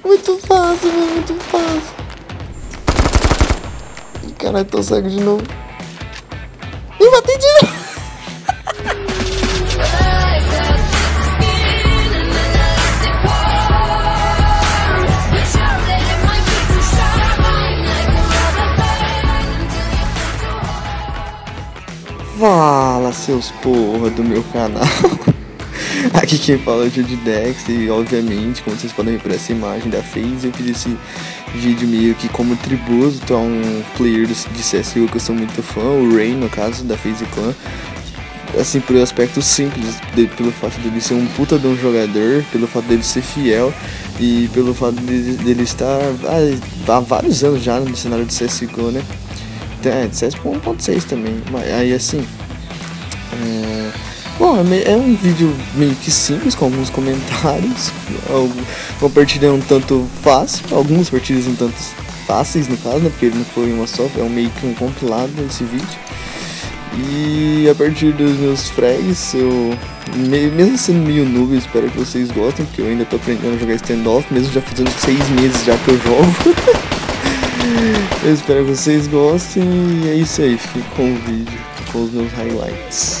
Muito fácil, velho, muito fácil. Ih, caralho, tô cego de novo. Ih, matei de novo. Fala, seus porra do meu canal. Aqui quem fala é o Judidex e obviamente, como vocês podem ver por essa imagem da FaZe, eu fiz esse vídeo meio que como tributo a um player de CSGO que eu sou muito fã, o Rain, no caso, da FaZe Clan. Assim, por aspecto simples, pelo fato dele ser um puta de um jogador, pelo fato dele ser fiel e pelo fato dele estar há vários anos já no cenário de CSGO, né? De CS 1.6 também, mas aí assim, bom, é um vídeo meio que simples, com alguns comentários, uma partida um tanto fácil, algumas partidas um tanto fáceis no caso, né, porque ele não foi uma só, é meio que um compilado esse vídeo. E a partir dos meus frags, mesmo sendo meio noob, eu espero que vocês gostem, porque eu ainda tô aprendendo a jogar standoff, mesmo já fazendo 6 meses já que eu jogo. Eu espero que vocês gostem e é isso aí, fiquem com o vídeo, com os meus highlights.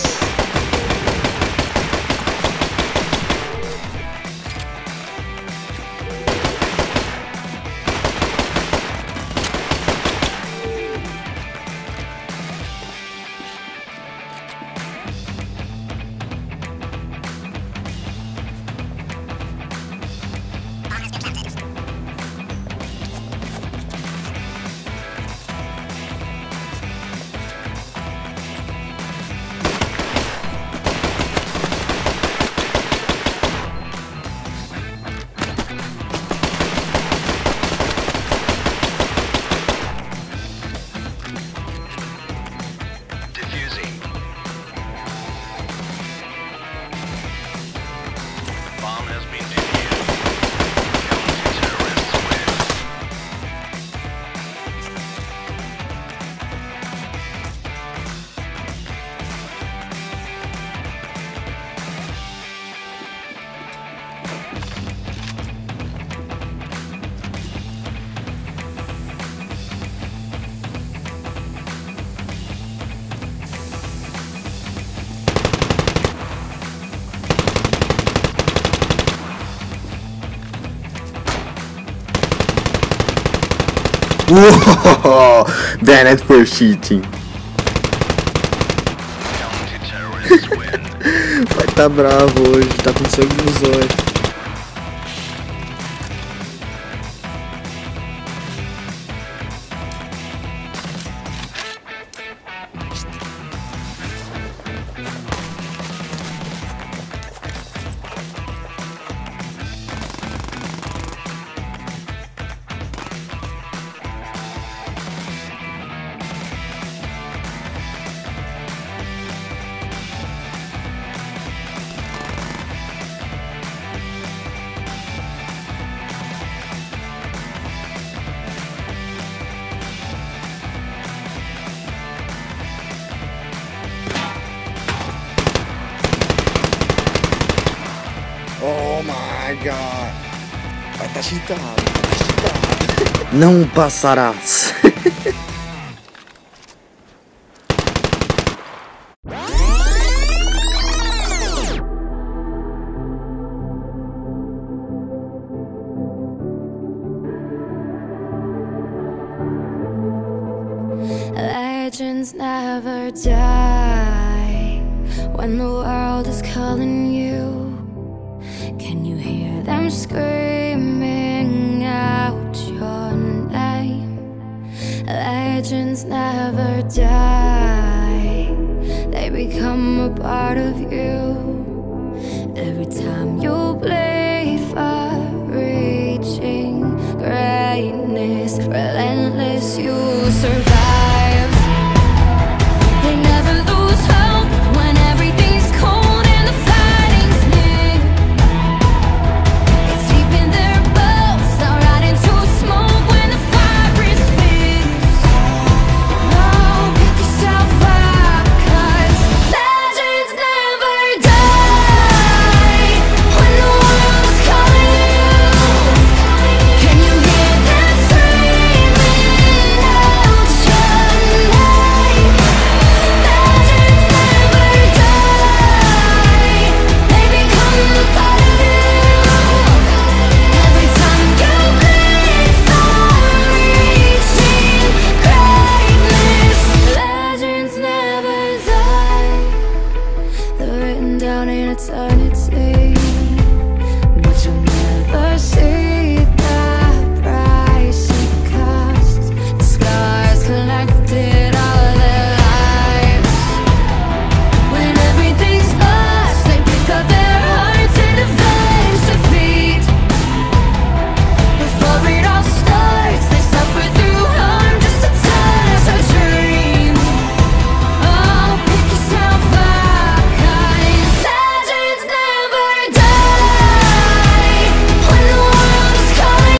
Whoa, banned for cheating. Vai tá bravo hoje, tá com sangue nos olhos. Oh my god. Vai tá cheatado, Não passarás. Legends never die when the world is calling you. Can you hear them screaming out your name? Legends never die, they become a part of you. Every time you